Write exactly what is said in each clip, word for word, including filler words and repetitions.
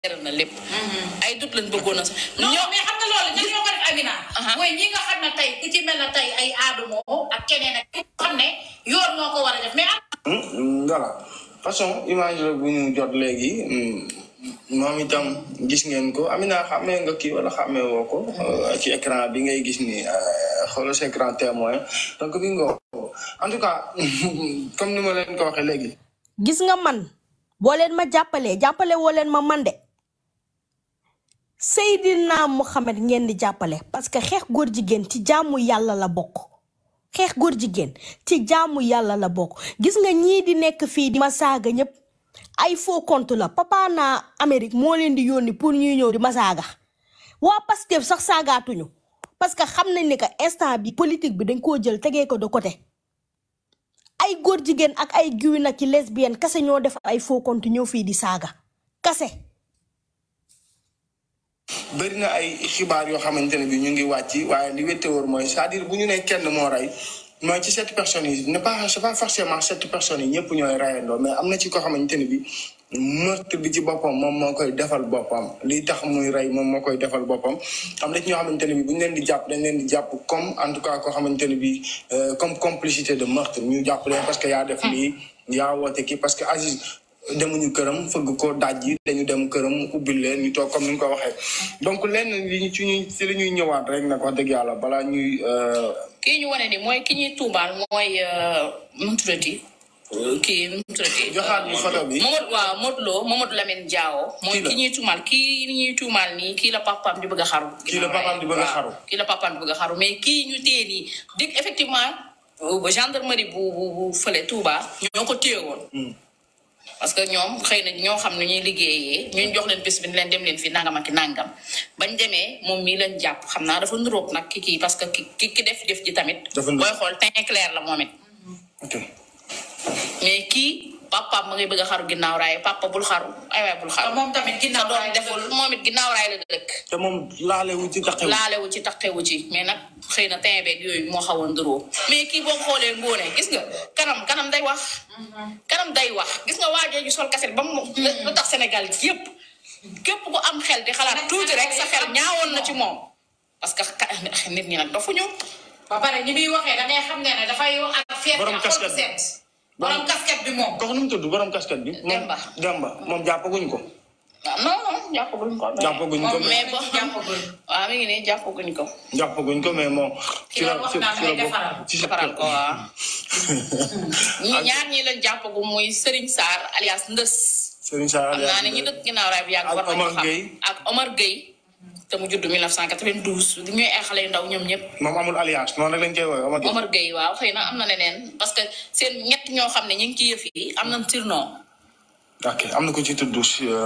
na lépp ay dut lañ bëggoon a sax ñoo mais xam nga loolu ñan ñoo ko def Amina mooy ñi nga xam ne tey ku ci mel na tey ay Adamo ak keneen ak xam ne yoon moo ko war a def mais voilà façon image la bu ñu jot léegi moom itam gis ngeen ko Amina xamee nga kii wala xamee woo ko ci écran bi ngay gis ni xoolal sa écran témoin donc bi nga en tout cas comme ni ma leen ko waxee léegi gis nga man boo leen ma jàppalee jàppale woo leen ma man de Seydina Mohamed ngeen di jàppale parce que xeex góor jigéen ci jaamu yàlla la bokk xeex góor jigéen ci jaamu yàlla la bokk gis nga ñii di nekk fii di ma saaga ñëpp ay faux compte la papa naa Amérique moo leen di yónni pour ñuy ñëw di ma saaga waa Pastef sax saagaatuñu parce que xam nañ ne que instant bi politique bi dañ koo jël tegee ko de côté ay góor jigéen ak ay giwi nag ci lesbienne kase ñoo def ay faux compte ñëw fii di saaga kase bëri na ay xibaar yoo xamante ne bi ñu ngi wàcc waaye li wette wóor mooy c'est-à-dire bu ñu ne kenn moo rey mooy ci sept personnes yi ne pas c'est pas forcément sept personnes yi ñëpp ñooy reyandoo mais am na ci ko xamante ne bi meurtre bi ci boppam moom moo koy defal boppam li tax muy rey moom moo koy defal boppam am na ci ñoo xamante ne bi bu ñu leen di jàpp dañ leen di jàpp comme en tout cas koo xamante ne bi comme complicité de meurtre ñu jàpp leen parce que yaa def lii yaa woote kii parce que Aziz demuñu këram fëgg ko daaj yi dañu dem këram ubbil leen ñu toog comme ni nga ko waxee donc lenn li ñu ci ñuy ci li ñuy ñëwaat rek nag wax dëgg yàlla balaa ñuy kii ñu wane ni mooy ki ñuy tuumaal mooy nu mu tuddati kii nu mu tuddati joxaat ñu photo bi Mamadou waaw Modou Lo Mamadou Lamine Diawo mooy ki ñuy tuumaal kii ñuy tuumaal nii kii la papaam di bëgg a xaru kii la papaam di bëgg a xaru kii la papaam di bëgg a xaru mais kii ñu téye nii dig effectivement gendarmerie bu bu bu fële Touba ñoo ko téye woon parce que ñoom xëy na ñoo xam ne ñuy liggéeyee ñu jox leen bés bi ni leen dem leen fi nangam ak nangam bañ demee moom mii lañ jàpp xam naa dafa nuróog nag ki kii parce que ki ki def jëf ji tamit booy xool teint clair la moom it mais kii papa ma ngay bëgg a xaru ginnaaw raay papa bul xaru ay waay bul xaru moom tamit ginnaaw doom deful moom it ginnaaw raay la dëkk te moom laalewu ci taxewu laalewu ci taxewu ci mais nag xëy na teint beeg yooyu moo xaw a nduroo mais kii boo xoolee ngóone gis nga kanam kanam day wax kanam day wax gis nga waajee ju sol kaset ba mu lu tax Sénégal yëpp képp ku am xel di xalaat tuuti rek sa xel ñaawoon na ci moom parce que nit ñi nag dafuñu ba pare ni muy waxee da ngay xam ne ne dafay wax ak feet borom casquette seet borom casquette bi moom kooku nu mu tudd borom casquette bi Demba Demba moom jàppaguñ ko non non jàppaguñ ko jàppaguñ ko mais bo waaw mi ngi nii jàppaguñ ko jàppaguñ ko mais moom ci la ci la ci defaral ko waaw ñi ñaar ñi lañ jàppagu muy Serigne Sarr alias Ndës Serigne Sarr xam naa ne ñi dëkk ginnaaw raay bi yàgg war nañu xam ak Omar Gueye te mu judd mille neuf cent quatre-vingt-douze ñooy ay xale yu ndaw ñoom ñëpp moom amul alliance noonu rek lañ koy woowee Omar Gueye Omar Gueye waaw xëy na am na leneen parce que seen ñett ñoo xam ne ñu ngi ci yëf yi am nañ surnom ok am na ko ci tudd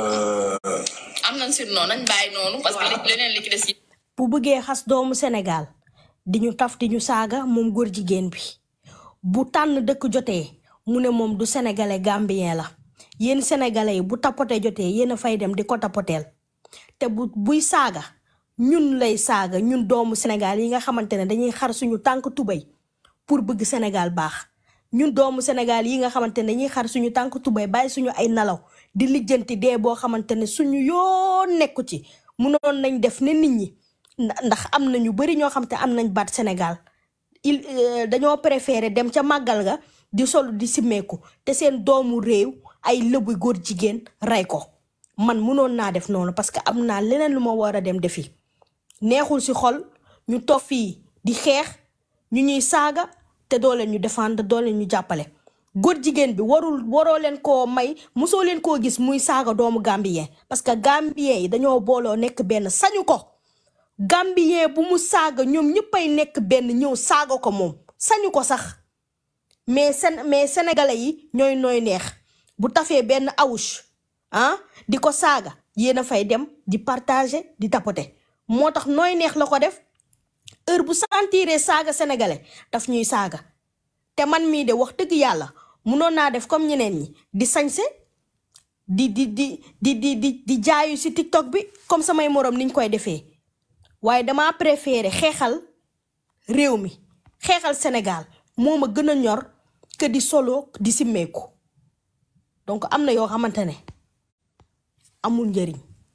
am nañ surnom nañ bàyyi noonu parce que li leneen li ci des yi bu bëggee xas doomu Sénégal di ñu taf di ñu saaga moom góor jigéen bi bu tànn dëkk jotee mu ne moom du sénégalais gambien la yéen sénégalais yi bu tapote jotee yéen a fay dem di ko tapoteel te bu buy saaga ñun lay saaga ñun doomu Sénégal yi nga xamante ne dañuy xar suñu tànk tubay pour bëgg Sénégal baax ñun doomu Sénégal yi nga xamante ne dañuy xar suñu tànk tubay bàyyi suñu ay nalaw di lijjanti dee boo xamante ne suñu yoon nekku ci munoon nañ def ne nit ñi ndax am na ñu bari ñoo xam te am nañ baat Sénégal il dañoo préféré dem ca màggal ga di solu di simmeeku te seen doomu réew ay lëbu góor jigéen rey ko man munoon naa def noonu parce que am naa leneen lu ma war a dem defi neexul ci xol ñu toog fii di xeex ñu ñuy saaga te doo leen ñu défendre doo leen ñu jàppale góor jigéen bi warul waroo leen koo may mosoo leen koo gis muy saaga doomu gambien parce que gambien yi dañoo booloo nekk benn sañu ko gambien bu mu saaga ñoom ñëppay nekk benn ñëw saaga ko moom sañu ko sax mais sén mais sénégalais yi ñooy nooy neex bu tafee benn awush ah di ko saaga yéen a fay dem di partager di tapoter moo tax nooy neex la ko def heure bu sentiree saaga sénégalais daf ñuy saaga te man mii de wax dëgg yàlla munoon naa def comme ñeneen ñi di sañse di di di di di di di jaayu ci TikTok bi comme samay morom niñ koy defee waaye dama préféré xeexal réew mi xeexal Sénégal moo ma gën a ñor que di solo di simmeeku donc am na yoo xamante ne amul njëriñ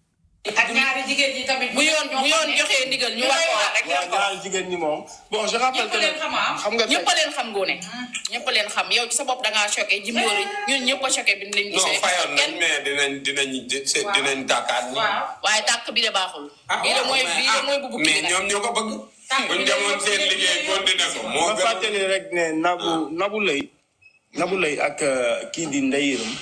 jigéen ñi tamit. bu yoon bu yoon joxee ndigal ñu war ko wax rek. waaw ñaari jigéen ñi moom. bon je rappelle que xam nga ñëpp a leen xam Ngoné. ñëpp a leen xam yow ci sa bopp da ngaa choqué Jimbori ñun ñëpp a choqué bi ñu leen gisee. non fayoon nañ mais dinañ dinañ dinañ tàkkaat. waaye tàkk bi de baaxul. bii de mooy bii de mooy bu bukki bi mais ñoom ñoo ko bëgg. buñ demoon seen liggéey continué ko moo gën a fàttali rek ne Nabou Nabou Leye Nabou Leye ak kii di Ndeye Yerim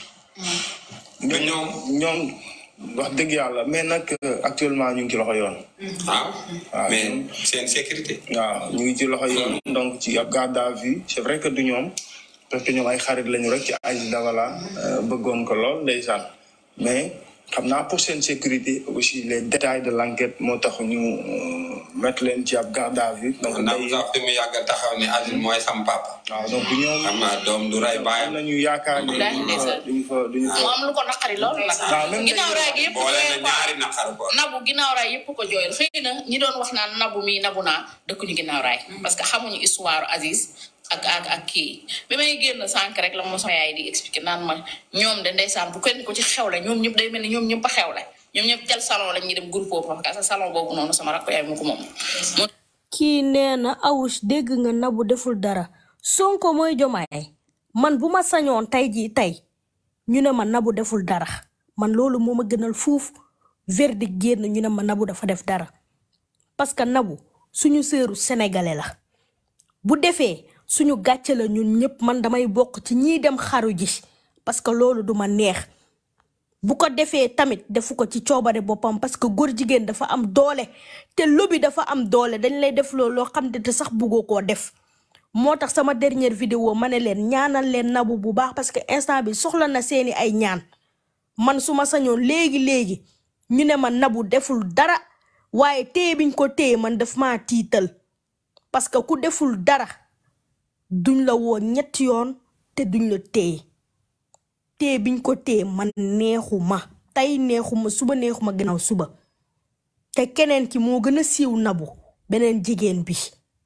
ñoom ñoom wax dëgg yàlla mais nag actuellement ñu ngi ci loxo yoon. waaw mais seen sécurité. waaw ñu ngi ci loxo yoon donc ci ab garde à vue c'est vrai que du ñoom parce que ñoom ay xarit lañu rek ci Aziz Dabala bëggoon ko lool ndeysaan mais xam naa pour seen sécurité aussi les détails de l'enquête moo tax ñu mettre leen ci ab garde à vue. donc day sax fi mu yàgg a taxaw ne Aziz mooy sam papa. waaw donc ñoom xam naa doom du ray baayam. am nañu yaakaar ni duñu fa duñu fa. mu am lu ko naqari lool la. ginnaaw raay gi yëpp boole na ñaari naqar ko. Nabou ginnaaw raay yëpp ko jooyal xëy na ñi doon wax naan Nabou mi Nabou naa dëkkuñu ginnaaw raay. parce que xamuñu histoire Aziz. ak ak ak kii bi may génn sànq rek la ma sama yaay di expliquer naan ma ñoom de ndeysaan bu kenn ko ci xewle ñoom ñëpp day mel ni ñoom ñëpp a xewle ñoom ñëpp tel salon lañ ñuy dem groupe boobu parce que salon boobu noonu sama rakk yaay moo ko moom. kii nee na Awoush dégg nga Nabou deful dara Sonko mooy Jomaay man bu ma sañoon tey jii tey ñu ne ma Nabou deful dara man loolu moo ma gënal fuuf verdict génn ñu ne ma Nabou dafa def dara parce que Nabou suñu sëru sénégalais la bu defee. suñu gàcce la ñun ñëpp man damay bokk ci ñiy dem xaru ji parce que loolu duma neex bu ko defee tamit defu ko ci coobare boppam parce que góor jigéen dafa am doole te lobby dafa am doole dañ lay def loolu loo xam ne te sax buggoo koo def moo tax sama dernière vidéo ma ne leen ñaanal leen Nabou bu baax parce que instant bi soxla na seeni ay ñaan man su ma sañoon léegi léegi ñu ne ma Nabou deful dara waaye téye biñ ko téye man daf maa tiital parce que ku deful dara duñ la woo ñetti yoon te duñ la téye téye biñ ko téye man neexuma tey neexuma suba neexuma gannaaw suba te keneen ki moo gën a siiw Nabou beneen jigéen bi.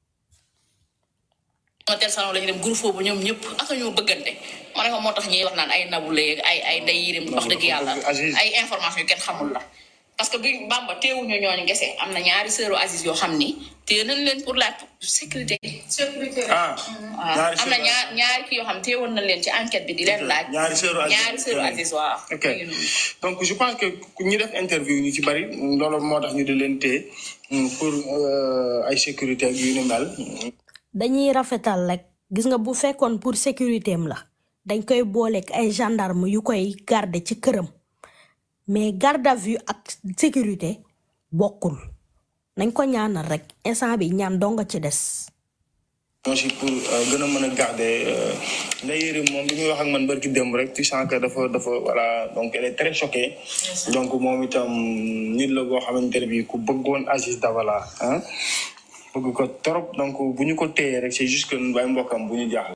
tel salon lañu dem groupe boobu ñoom ñëpp ak ñoo bëggante ma ne ko moo tax ñuy wax naan ay Nabou Leye ay ay Ndeye Yerim wax dëgg yàlla ay information yu kenn xamul la parce que bi Bamba teewuñu ñooñu gese am na ñaari sœuru Aziz yoo xam ni téye nañ leen pour la sécurité. sécurité ah waaw am na ñaar ñaari kii yoo xam teewoon nañ leen ci enquête bi di leen laaj. ñaari sœuru Aziz ñaari sœuru Aziz waaw. ok donc je pense que ñu def interview ñu ci bari loolu moo tax ñu di leen téye pour ay sécurité ak yu ni mel. dañuy rafetal rek gis nga bu fekkoon pour sécurité am la dañ koy booleeg ay gendarme yu koy garder ci këram. mais garde à vue ak sécurité bokkul nañ ko ñaanal rek instant bi ñaan doo nga ci des. aussi pour gën a mën a garder Ndeye Yerim moom bi muy wax ak man barki démb rek tu sens que dafa dafa voilà donc elle est très choquée. donc moom itam nit la boo xamante ne bii ku bëggoon Aziz Dabala ah bëgg ko trop donc bu ñu ko téyee rek c'est juste que ay mbokkam bu ñu jaaxle.